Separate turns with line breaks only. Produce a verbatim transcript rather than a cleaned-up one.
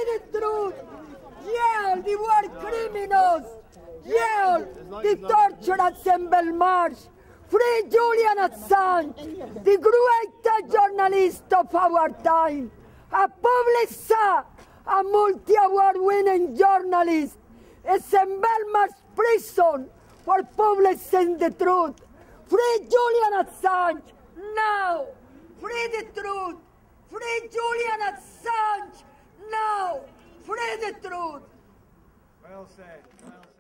free the truth. Jail the war criminals. Jail the torturers in Belmarsh. Free Julian Assange, the greatest journalist of our time. A publisher, a multi-award winning journalist, is in Belmarsh Prison for publishing the truth. Free Julian Assange, now! Free the truth! Free Julian Assange, now! Free the truth!
Well said. Well said.